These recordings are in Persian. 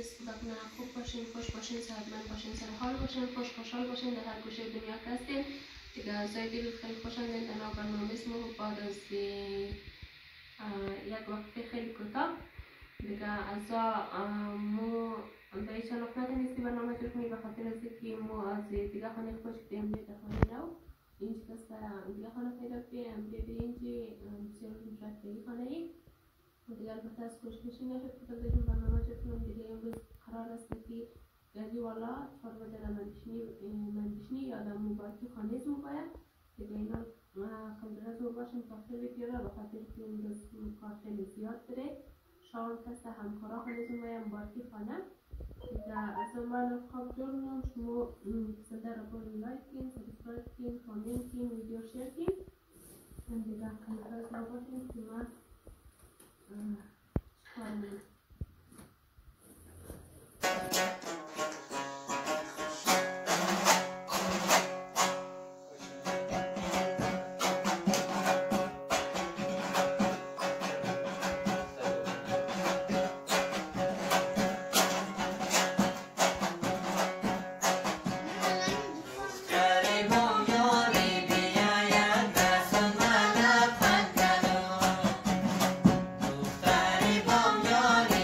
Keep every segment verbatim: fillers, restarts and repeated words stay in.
نیست. خدا کنه خوب باشین، خوش باشین، صحتمند باشین، سر حال باشین، خوش خوشحال باشین در هر گوشه دنیا که هستین. دیگه اعضای دل خیلی خوشحالیم در برنامه اسم بعد از یک وقت خیلی کوتاه دیگه اعضا مو به این شناخته نیستی برنامه جور کنی به خاطر از اینکه مو از دیگه خانه خوش کردیم بیده خانه نو اینج کس دیگه خانه پیدا کنیم بیده اینجی بسیار مشاهد پیدا خانه ای دیگه البته از خوش کشی نشد که بذاریم برنامه جور کنیم. دیگه امروز قرار است که گردی والا چهار بجه مندشنی یادم مو باید تو خانه زمو باید دیگه اینا خیلی رو باشیم تا خیلی بیاره به خاطر که امروز کار خیلی زیاد داره. شام کس همکارا خانه زمو باید باید خانه دیگه از من خواب جور میام شما صده رو باریم لایک کن، سبسکرایب کن، کامنت کن، ویدیو شیر کن دیگه خیلی رو باشیم که من خانه Bom,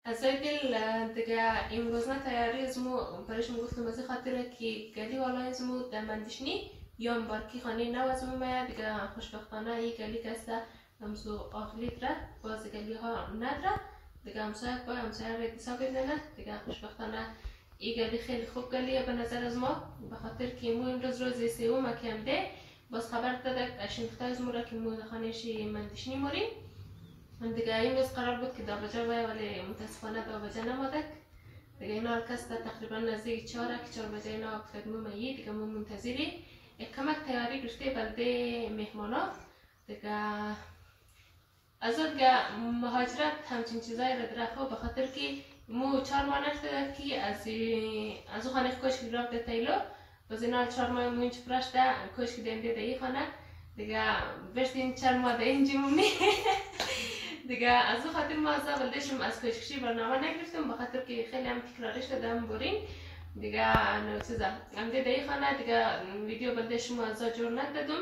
از دل دیگه امروز نه تیاری ازمو برایش میگفتم از خاطر که گلی والا ازمو دمندشنی یا بارکی خانه نو ازمو میاد دیگه خوشبختانه یک گلی کسته همسو آخریت را باز گلی ها نداره دیگه همسایه با همسایه را حساب بدنه دیگه خوشبختانه این گلی خیلی خوب گلیه به نظر از ما به خاطر که مو امروز روز سوم کم ده باز خبر داده اشنخته از مو را که مو خانهشی مندشنی موریم من دیگه امروز قرار بود که دابجه باید ولی متاسفانه دابجه نمادک دیگه اینا الکسته تقریبا نزدیک چهار که چهار بجه اینا افتاد مو میی دیگه مو منتظری یک کمک تیاری گرفته بلده مهمانا دیگه از اون دیگه مهاجرت همچین چیزایی را درخوا به خاطر که مو چهار ماه نشده که از از او خانه کشک رفته تیلو باز اینا چهار ماه مو اینچ پرشته کشک دنده ده ای خانه دیگه برسیم چهار ماه ده اینجی مومی دیگه از او خاطر ما از اولشم از کشکشی برنامه نگرفتم بخاطر که خیلی هم تکرارش دادم برین دیگه نو چیزا هم دیده ای خانه دیگه ویدیو بلدشم از جور ندادم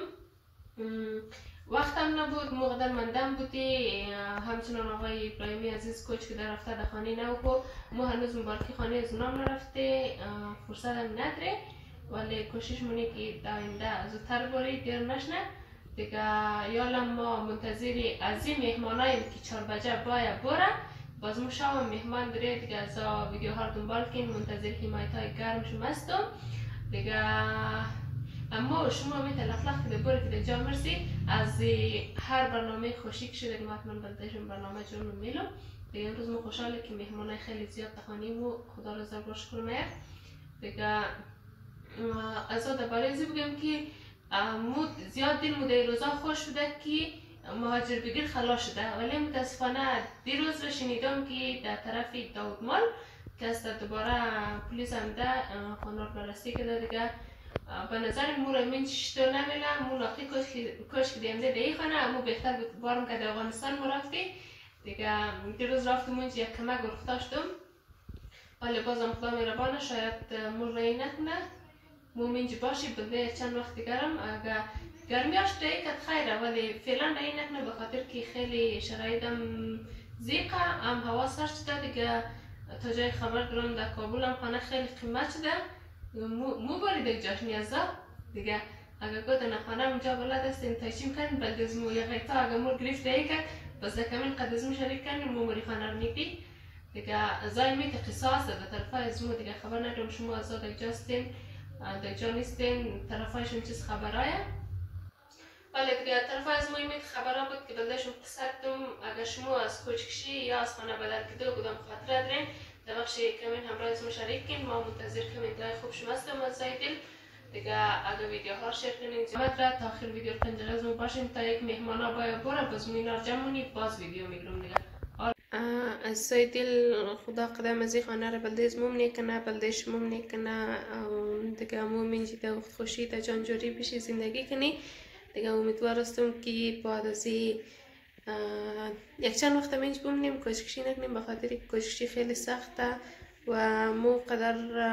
وقتم نبود مقدر مندم بودی همچنان آقای ابراهیمی عزیز کوچ که در رفته در خانه نو کو مو هنوز مبارکی خانه از نام نرفته فرصت هم نداره ولی کوشش مونی که در آینده زودتر بری دیر نشنه دیگه یالا ما منتظری از این مهمانایی که چهار بجه باید بره باز مو شام مهمان داره دیگه از ویدیو ها رو دنبال کن منتظر حمایت های گرم شما هستم دیگه اما شما می تلفلق که بره که جا مرسی از هر برنامه خوشی که شده که حتما بلدشم برنامه جون میلم دیگه امروز ما خوشحاله که مهمانای خیلی زیاد تخانیم و خدا رو زر باش کنم دیگه از آده برایزی بگم که مود زیاد دیر مده روزا خوش شده که مهاجر بگیر خلاص شده ولی متاسفانه دیروز رو شنیدم که در طرف داودمال که از دوباره پلیس هم ده خانار بررسی کرده دیگه به نظر مو رو من شتو نمیله مو ناقی کشک دیمده دی خانه مو بهتر بود بارم که در افغانستان مو رفتی دیگه دیروز رفتم اونجا یک کمک گرفتاشتم ولی بازم خدا مهربانه شاید مو رای نکنه مو منج باشی بده چند وقت دیگرم اگه گرمیاش دیگه خیره ولی فعلا رای نکنه به خاطر که خیلی شرایطم زیقه هم هوا سرد شده دیگه تا جای خبر دارم در کابل هم خانه خیلی قیمت شده مو, مو باری دیگه جاش نیازه دیگه اگه گفت نخانه اونجا بلد است این تایشیم کردن بلد از مو یا غیطا اگه مو گرفت دیگه کرد بس کامل قد از مو شریک کردن مو مری خانه رو نیدی دیگه زای میت قصاص ده طرف از مو دیگه خبر ندارم شما از دیگه جاستین دیگه جا نیستین طرفایشون چیز خبرایه ولی دیگه طرف از ما میت خبرها بود که بلدشون قصدتم اگه شما از کوچکشی یا از خانه بدل کده بودم خاطر دارین در بخش کمین همراه از ما شریک کن ما منتظر کمنت های خوب شما هستم از زایدل دیگه اگه ویدیو ها شیر کنین زیاد را تا آخر ویدیو پنجره از ما باشین تا یک مهمان ها باید بره باز مینار جمعونی باز ویدیو میگرم دیگه از زایدل خدا قدم از این خانه را بلده از موم نیکنه بلده شموم نیکنه دیگه مومین جیده وقت خوشی تا جانجوری بشی زندگی کنی دیگه امیدوار هستم که بعد از یک چند وقت منج بمونیم کشکشی نکنیم بخاطر کشکشی خیلی سخته و مو قدر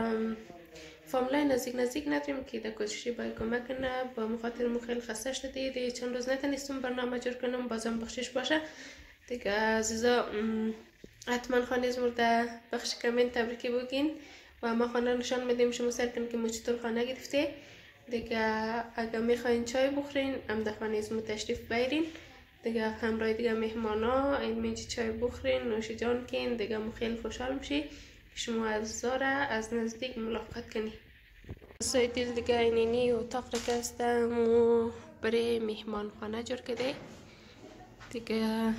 فاملای نزدیک نزدیک نداریم که در کشکشی باید کمک کنه با مخاطر مو خیلی خسته شده دیگه چند روز نتونستم برنامه جور کنم بازم بخشش باشه دیگه عزیزا حتما خانه از مرده بخش کمین تبریکی بگین و ما خانه نشان میدیم شما سر کن که مچطور خانه گرفته دیگه اگه میخواین چای بخورین هم در خانه از مو تشریف بیرین دیگه همراه دیگه مهمانا این منچی چای بخورین نوش جان کن دیگه مو خیلی خوشحال میشی که شما از زاره از نزدیک ملاقات کنی سایدیل دیگه اینینی اتاق را کستم و برای مهمان خانه جور کده دیگه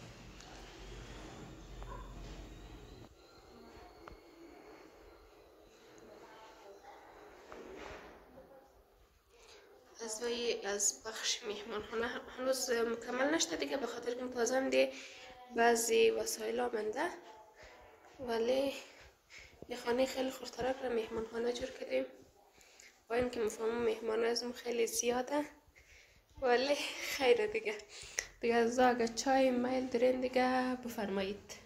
از وی از بخش مهمان خانه هنوز مکمل نشده دیگه به خاطر که تازه هم دی بعضی وسایل آمنده ولی یه خانه خیلی خورترک را مهمان خانه جور کردیم با این که مفهوم مهمان ازم خیلی زیاده ولی خیره دیگه دیگه از اگه چای میل دارین دیگه بفرمایید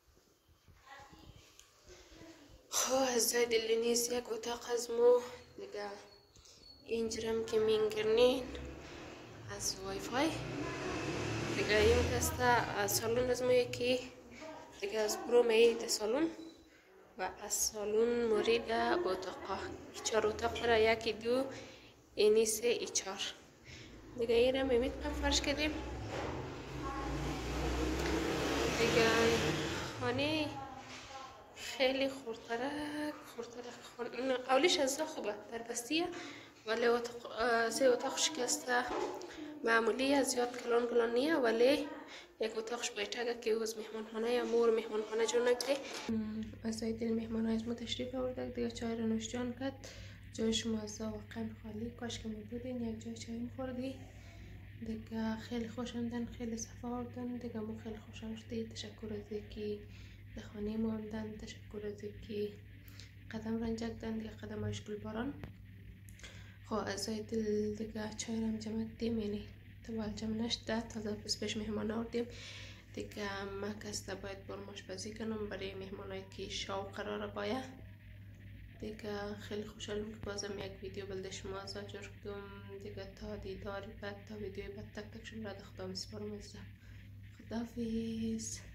خب از جای دلنیز یک اتاق از مو دیگه اینجرم که میگرنین از وای فای دیگه این دسته سالون از ما یکی دیگه از برو میید سالون و از سالون مورید به اتاقا چهار اتاق برای یکی دو اینی سه ای چهار دیگه این رو میمید فرش کردیم دیگه خانه خیلی خورترک خورترک خورترک اولیش از خوبه در بستیه ولی اتاق سه اتاق شکسته معمولی زیاد کلان کلان نیه ولی یک اتاقش بیتگه که از مهمان خانه یا مور مهمان خانه جون نگده از سایت مهمان های از ما تشریف آورده دیگه چای رو نوشجان کرد جایش موزه واقعا خالی کاش که می بودین یک جای چای میخوردی دیگه خیلی خوش آمدن خیلی صفا آوردن دیگه ما خیلی خوش آمدید تشکر از اینکه در خانه ما آمدن تشکر از اینکه قدم رنجک دن دیگه قدم هایش گل باران خب از دل دیگه چای رم جمع دیم یعنی تو جمع نشده تازه بس پیش مهمان آوردیم دیگه ما کسته باید برم آشپزی کنم برای مهمانایی که شو قراره باید دیگه خیلی خوشحالم که بازم یک ویدیو بلده شما از جور کردم دیگه تا دیدار بعد تا ویدیو بعد تک تک شما را خدا میسپارم. خداحافظ.